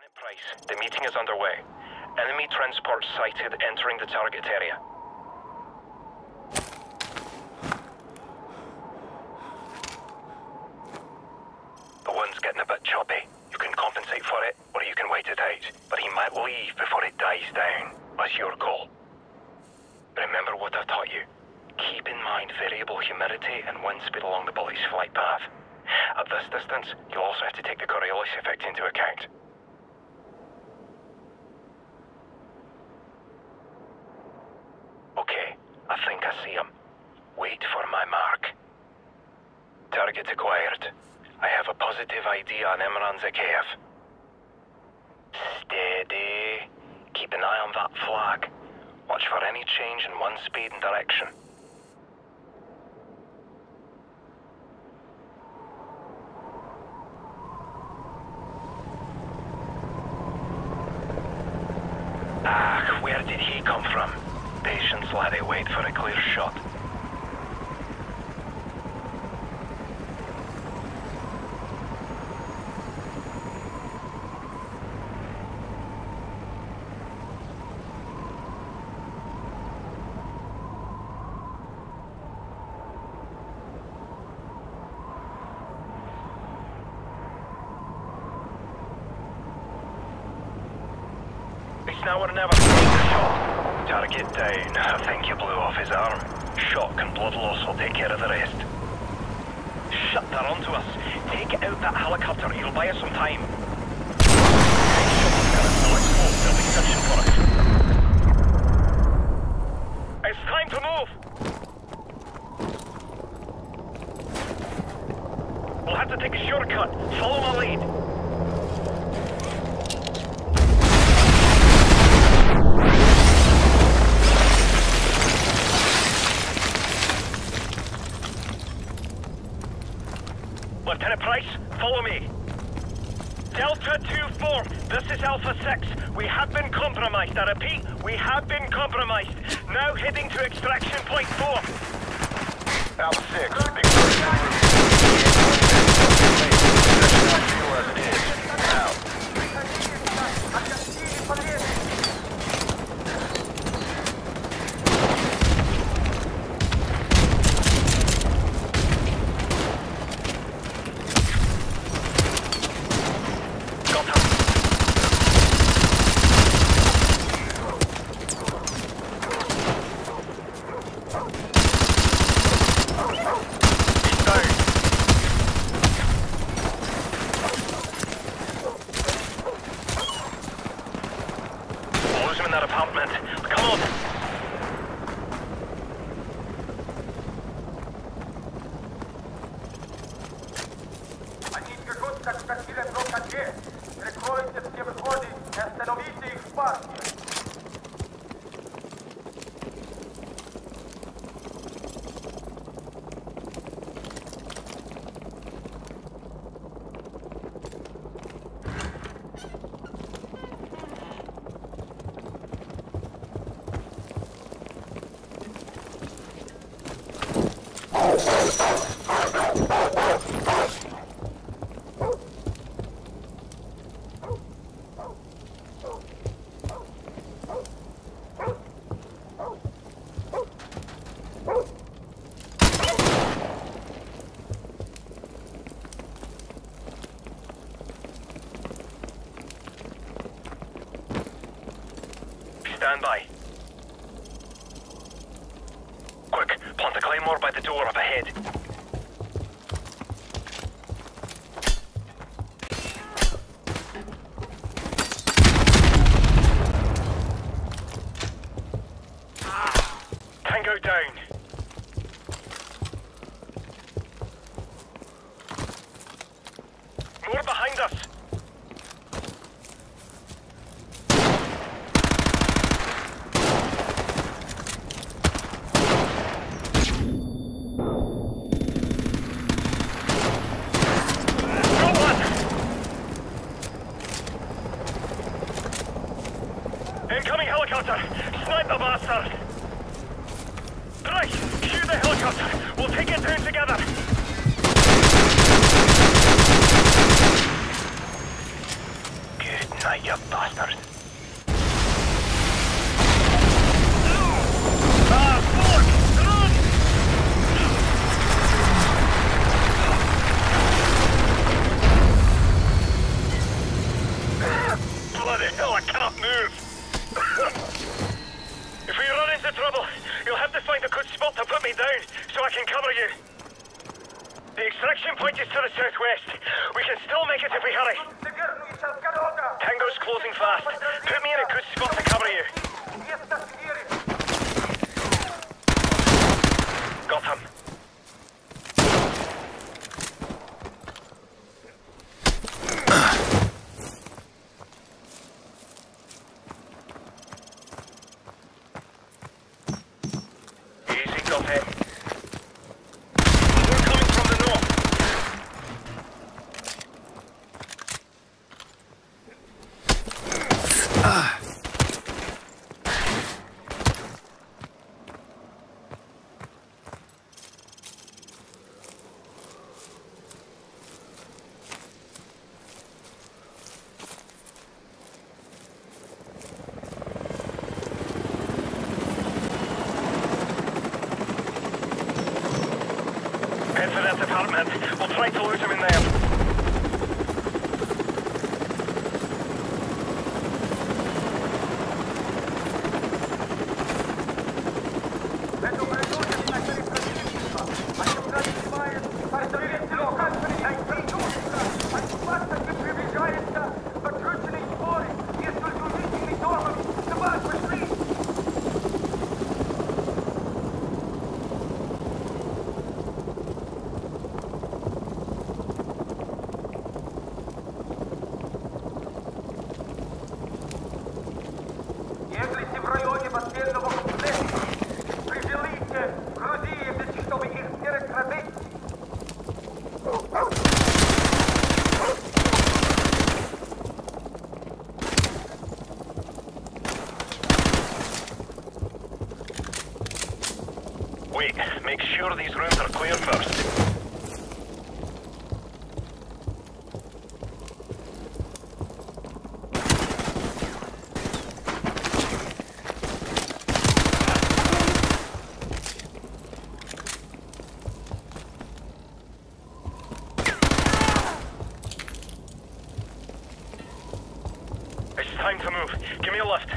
Price, the meeting is underway. Enemy transport sighted entering the target area. The wind's getting a bit choppy. You can compensate for it, or you can wait it out. But he might leave before it dies down. That's your call. Remember what I've taught you. Keep in mind variable humidity and wind speed along the bullet's flight path. At this distance, you'll also have to take the Coriolis effect into account. Okay, I think I see him. Wait for my mark. Target acquired. I have a positive ID on Imran Zakhaev. Steady. Keep an eye on that flag. Watch for any change in wind speed and direction. Ah, where did he come from? Patience, laddie, wait for a clear shot. It's now or never. Target down. I think you blew off his arm. Shock and blood loss will take care of the rest. Shut, they're onto us. Take out that helicopter. It'll buy us some time. They'll be searching for us. It's time to move! We'll have to take a shortcut. Follow my lead. Lieutenant Price, follow me. Delta 2-4, this is Alpha 6. We have been compromised. I repeat, we have been compromised. Now heading to extraction point 4. Alpha 6, big first. Now. In that apartment. Come on! Они бегут, как катили в рукоде. Прикройте все выходы и остановите их в парке. Stand by. Quick, plant a claymore by the door up ahead. Tango down. More behind us. Incoming helicopter! Snipe the bastard! Right, cue the helicopter! We'll take it down together! Good night. night, you bastards. Bloody hell, I cannot move. If we run into trouble, you'll have to find a good spot to put me down so I can cover you. The extraction point is to the southwest. We can still make it if we hurry. Tango's closing fast. Put me in a good spot to cover you. Got him. Easy, got it. We're coming from the north. Head for that apartment. We'll try to lose him in there. Wait, make sure these rooms are clear first. It's time to move. Give me a lift.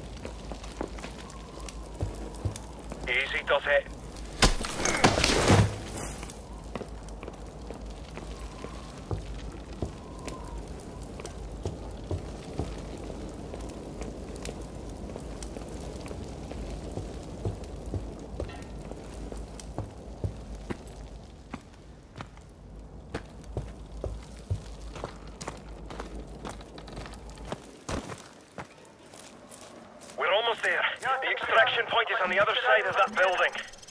Easy does it. We're almost there. The extraction point is on the other side of that building.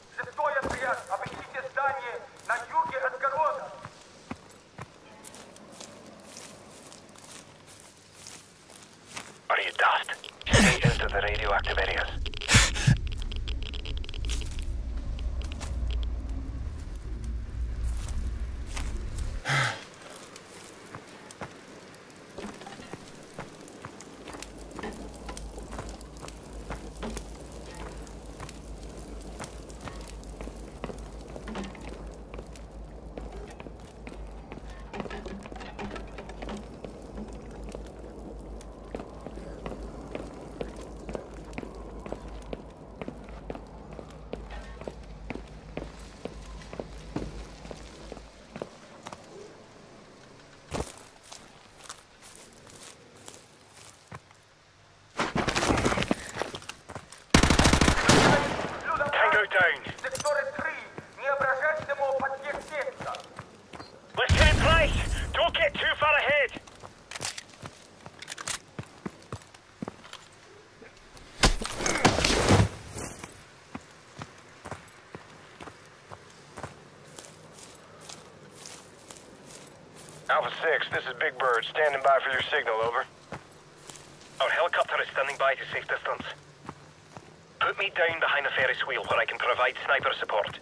Are you daft? Straight into the radioactive areas. Down. Lieutenant Price, don't get too far ahead. Alpha 6, this is Big Bird, standing by for your signal, over. Our helicopter is standing by to safe distance. Put me down behind the Ferris wheel where I can provide sniper support.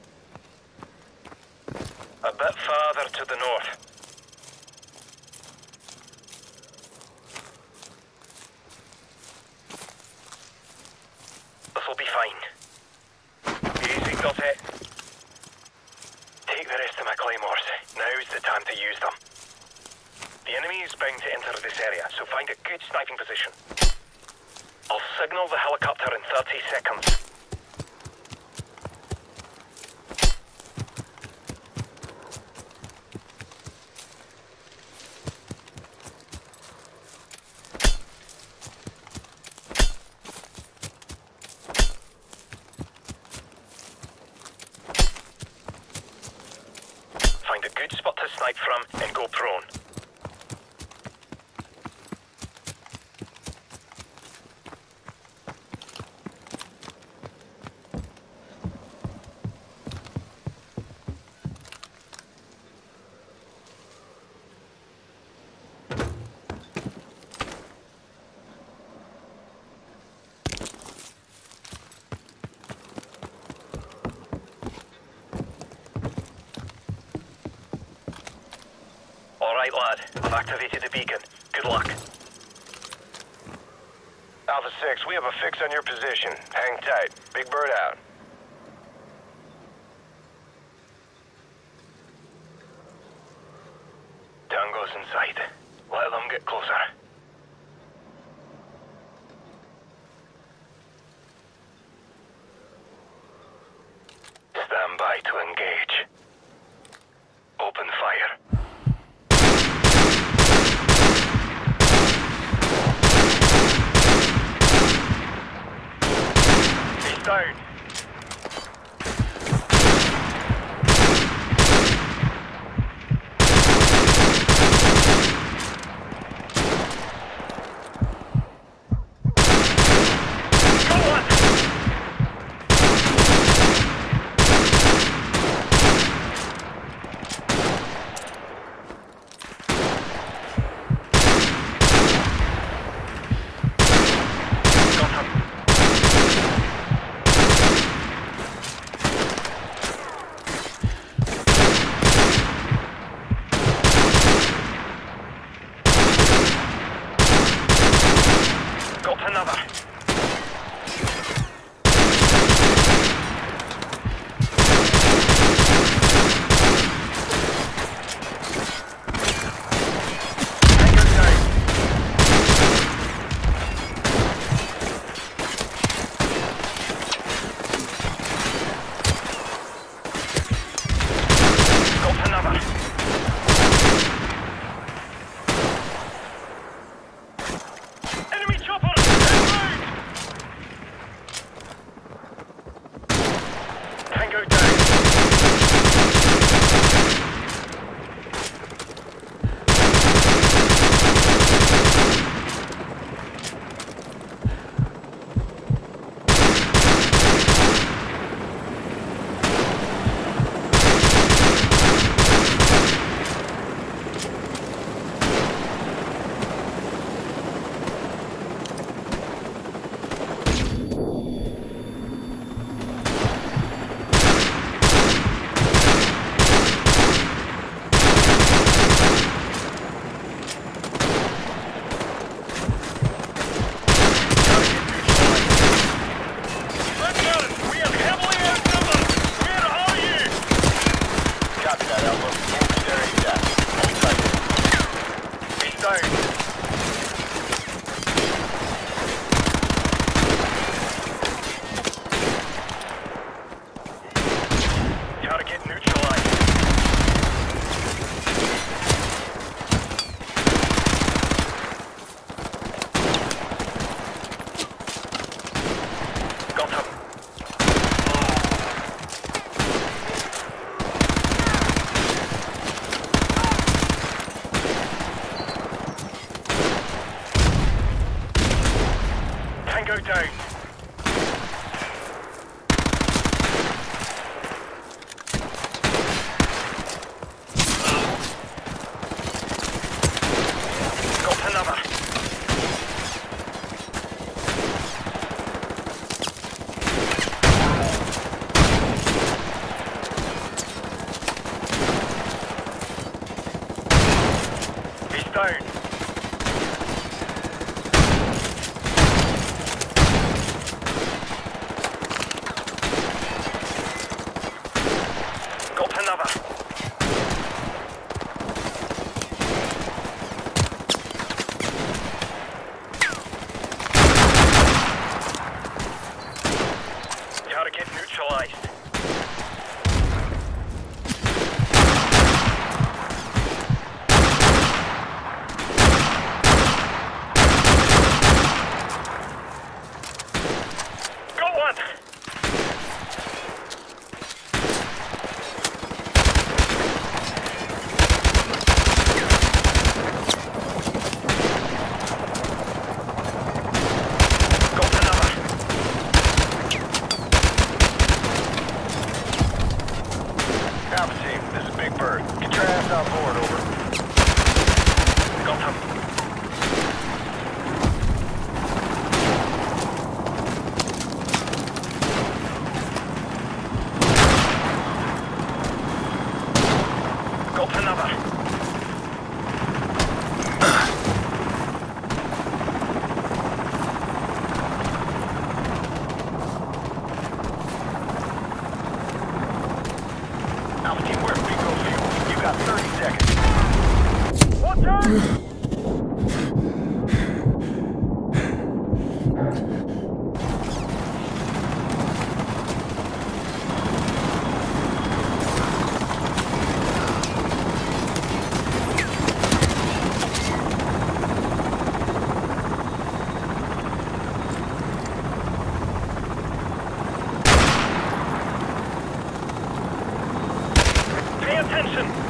A bit farther to the north. them. The enemy is bound to enter this area, so find a good sniping position. I'll signal the helicopter in 30 seconds. Find a good spot to snipe from and go prone. Alright lad, I've activated the beacon. Good luck. Alpha 6, we have a fix on your position. Hang tight. Big Bird out. Tango's inside. Let them get closer. Stand by to engage. Open fire. He's down. Another. Got another. Enemy chopper! Tango down. Target neutralized. Got him. Tango down. Another. He's down. Got another. Pay attention!